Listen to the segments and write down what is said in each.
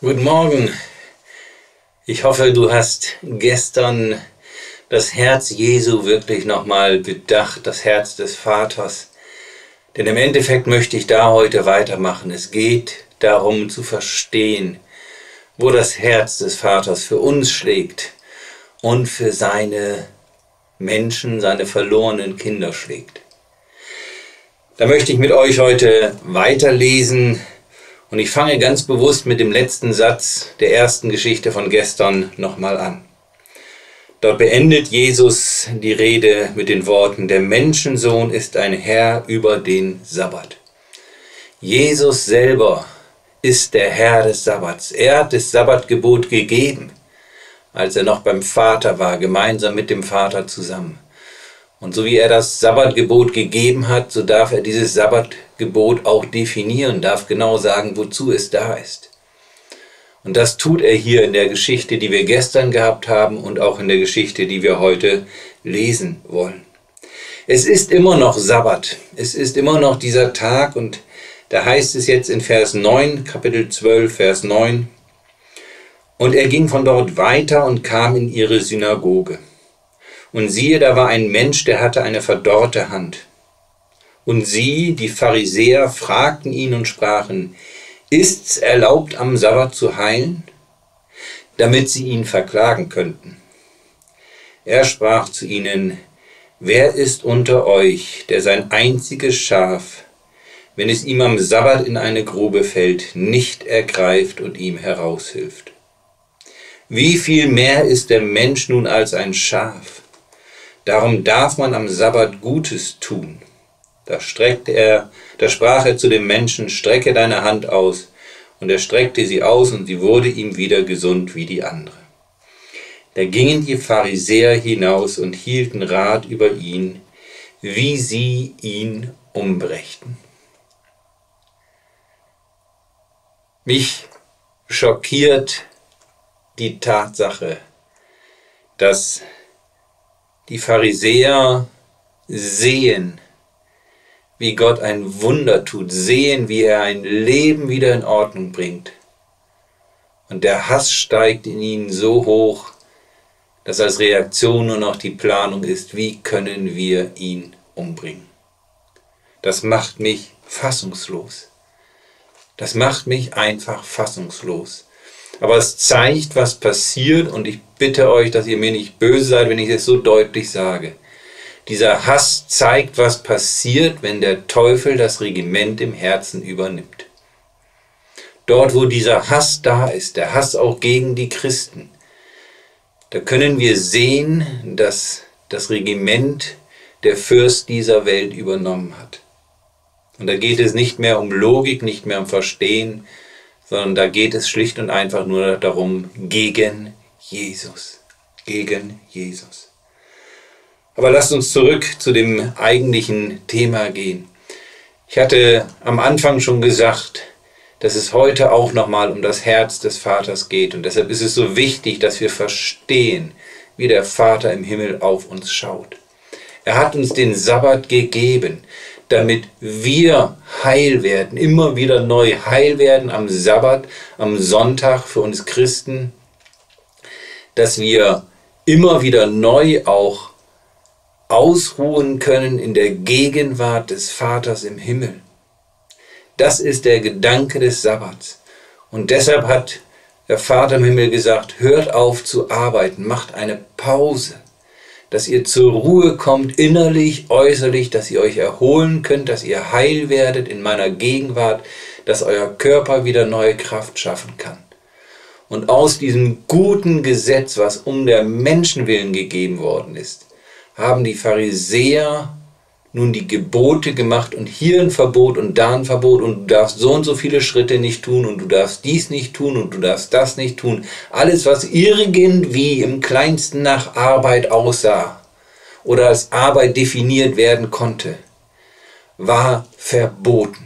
Guten Morgen. Ich hoffe, du hast gestern das Herz Jesu wirklich nochmal bedacht, das Herz des Vaters. Denn im Endeffekt möchte ich da heute weitermachen. Es geht darum zu verstehen, wo das Herz des Vaters für uns schlägt und für seine Menschen, seine verlorenen Kinder schlägt. Da möchte ich mit euch heute weiterlesen. Und ich fange ganz bewusst mit dem letzten Satz der ersten Geschichte von gestern nochmal an. Dort beendet Jesus die Rede mit den Worten: Der Menschensohn ist ein Herr über den Sabbat. Jesus selber ist der Herr des Sabbats. Er hat das Sabbatgebot gegeben, als er noch beim Vater war, gemeinsam mit dem Vater zusammen. Und so wie er das Sabbatgebot gegeben hat, so darf er dieses Sabbatgebot auch definieren, darf genau sagen, wozu es da ist. Und das tut er hier in der Geschichte, die wir gestern gehabt haben und auch in der Geschichte, die wir heute lesen wollen. Es ist immer noch Sabbat, es ist immer noch dieser Tag, und da heißt es jetzt in Vers 9, Kapitel 12, Vers 9, und er ging von dort weiter und kam in ihre Synagoge. Und siehe, da war ein Mensch, der hatte eine verdorrte Hand. Und sie, die Pharisäer, fragten ihn und sprachen: Ist's erlaubt, am Sabbat zu heilen? Damit sie ihn verklagen könnten. Er sprach zu ihnen: Wer ist unter euch, der sein einziges Schaf, wenn es ihm am Sabbat in eine Grube fällt, nicht ergreift und ihm heraushilft? Wie viel mehr ist der Mensch nun als ein Schaf? Darum darf man am Sabbat Gutes tun. Da sprach er zu dem Menschen: Strecke deine Hand aus. Und er streckte sie aus, und sie wurde ihm wieder gesund wie die andere. Da gingen die Pharisäer hinaus und hielten Rat über ihn, wie sie ihn umbrächten. Mich schockiert die Tatsache, dass die Pharisäer sehen, wie Gott ein Wunder tut, sehen, wie er ein Leben wieder in Ordnung bringt. Und der Hass steigt in ihnen so hoch, dass als Reaktion nur noch die Planung ist: Wie können wir ihn umbringen? Das macht mich fassungslos. Das macht mich einfach fassungslos. Aber es zeigt, was passiert, und ich bitte euch, dass ihr mir nicht böse seid, wenn ich es so deutlich sage. Dieser Hass zeigt, was passiert, wenn der Teufel das Regiment im Herzen übernimmt. Dort, wo dieser Hass da ist, der Hass auch gegen die Christen, da können wir sehen, dass das Regiment der Fürst dieser Welt übernommen hat. Und da geht es nicht mehr um Logik, nicht mehr um Verstehen, sondern da geht es schlicht und einfach nur darum, gegen Jesus. Gegen Jesus. Aber lasst uns zurück zu dem eigentlichen Thema gehen. Ich hatte am Anfang schon gesagt, dass es heute auch nochmal um das Herz des Vaters geht. Und deshalb ist es so wichtig, dass wir verstehen, wie der Vater im Himmel auf uns schaut. Er hat uns den Sabbat gegeben, damit wir heil werden, immer wieder neu heil werden am Sabbat, am Sonntag für uns Christen, dass wir immer wieder neu auch ausruhen können in der Gegenwart des Vaters im Himmel. Das ist der Gedanke des Sabbats. Und deshalb hat der Vater im Himmel gesagt: Hört auf zu arbeiten, macht eine Pause, dass ihr zur Ruhe kommt, innerlich, äußerlich, dass ihr euch erholen könnt, dass ihr heil werdet in meiner Gegenwart, dass euer Körper wieder neue Kraft schaffen kann. Und aus diesem guten Gesetz, was um der Menschen willen gegeben worden ist, haben die Pharisäer nun die Gebote gemacht, und hier ein Verbot und da ein Verbot, und du darfst so und so viele Schritte nicht tun, und du darfst dies nicht tun, und du darfst das nicht tun. Alles, was irgendwie im Kleinsten nach Arbeit aussah oder als Arbeit definiert werden konnte, war verboten,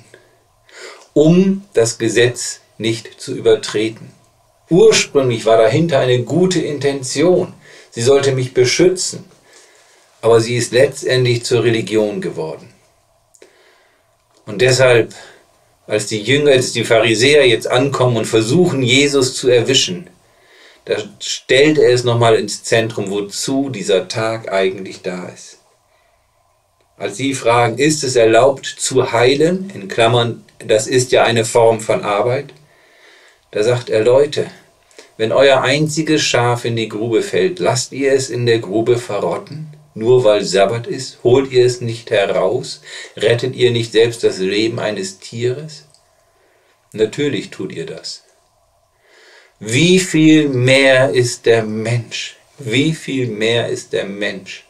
um das Gesetz nicht zu übertreten. Ursprünglich war dahinter eine gute Intention. Sie sollte mich beschützen. Aber sie ist letztendlich zur Religion geworden. Und deshalb als die Pharisäer jetzt ankommen und versuchen, Jesus zu erwischen, da stellt er es nochmal ins Zentrum, wozu dieser Tag eigentlich da ist. Als sie fragen, ist es erlaubt zu heilen, in Klammern, das ist ja eine Form von Arbeit, da sagt er, Leute, wenn euer einziges Schaf in die Grube fällt, lasst ihr es in der Grube verrotten? Nur weil Sabbat ist, holt ihr es nicht heraus? Rettet ihr nicht selbst das Leben eines Tieres? Natürlich tut ihr das. Wie viel mehr ist der Mensch? Wie viel mehr ist der Mensch?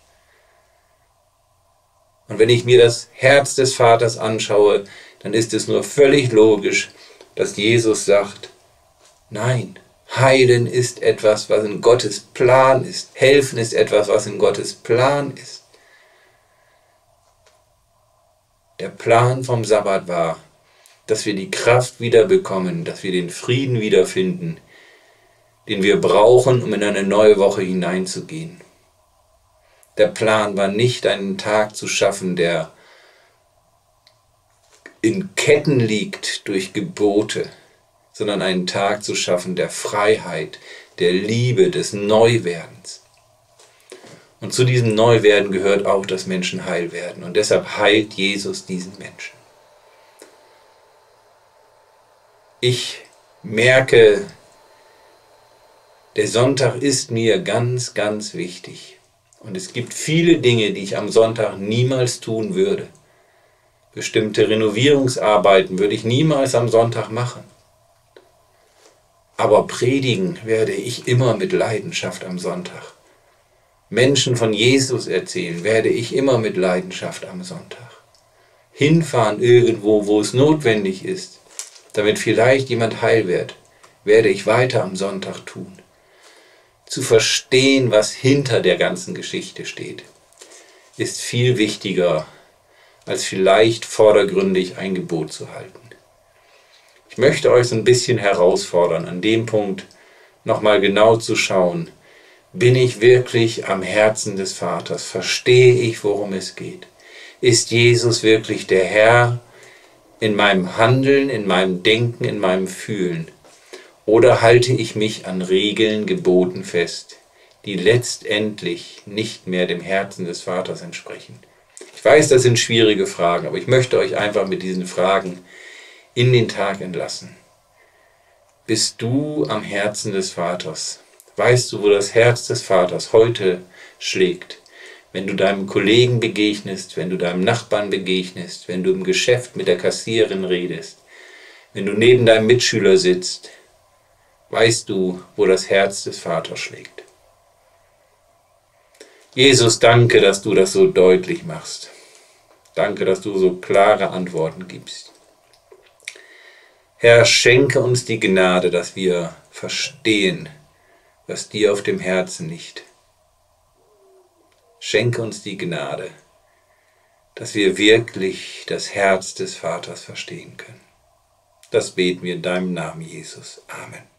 Und wenn ich mir das Herz des Vaters anschaue, dann ist es nur völlig logisch, dass Jesus sagt, nein, Heilen ist etwas, was in Gottes Plan ist. Helfen ist etwas, was in Gottes Plan ist. Der Plan vom Sabbat war, dass wir die Kraft wiederbekommen, dass wir den Frieden wiederfinden, den wir brauchen, um in eine neue Woche hineinzugehen. Der Plan war nicht, einen Tag zu schaffen, der in Ketten liegt durch Gebote, sondern einen Tag zu schaffen der Freiheit, der Liebe, des Neuwerdens. Und zu diesem Neuwerden gehört auch, dass Menschen heil werden. Und deshalb heilt Jesus diesen Menschen. Ich merke, der Sonntag ist mir ganz, ganz wichtig. Und es gibt viele Dinge, die ich am Sonntag niemals tun würde. Bestimmte Renovierungsarbeiten würde ich niemals am Sonntag machen. Aber predigen werde ich immer mit Leidenschaft am Sonntag. Menschen von Jesus erzählen werde ich immer mit Leidenschaft am Sonntag. Hinfahren irgendwo, wo es notwendig ist, damit vielleicht jemand heil wird, werde ich weiter am Sonntag tun. Zu verstehen, was hinter der ganzen Geschichte steht, ist viel wichtiger, als vielleicht vordergründig ein Gebot zu halten. Ich möchte euch so ein bisschen herausfordern, an dem Punkt nochmal genau zu schauen, bin ich wirklich am Herzen des Vaters? Verstehe ich, worum es geht? Ist Jesus wirklich der Herr in meinem Handeln, in meinem Denken, in meinem Fühlen? Oder halte ich mich an Regeln, Geboten fest, die letztendlich nicht mehr dem Herzen des Vaters entsprechen? Ich weiß, das sind schwierige Fragen, aber ich möchte euch einfach mit diesen Fragen in den Tag entlassen. Bist du am Herzen des Vaters? Weißt du, wo das Herz des Vaters heute schlägt? Wenn du deinem Kollegen begegnest, wenn du deinem Nachbarn begegnest, wenn du im Geschäft mit der Kassiererin redest, wenn du neben deinem Mitschüler sitzt, weißt du, wo das Herz des Vaters schlägt. Jesus, danke, dass du das so deutlich machst. Danke, dass du so klare Antworten gibst. Herr, schenke uns die Gnade, dass wir verstehen, was dir auf dem Herzen liegt. Schenke uns die Gnade, dass wir wirklich das Herz des Vaters verstehen können. Das beten wir in deinem Namen, Jesus. Amen.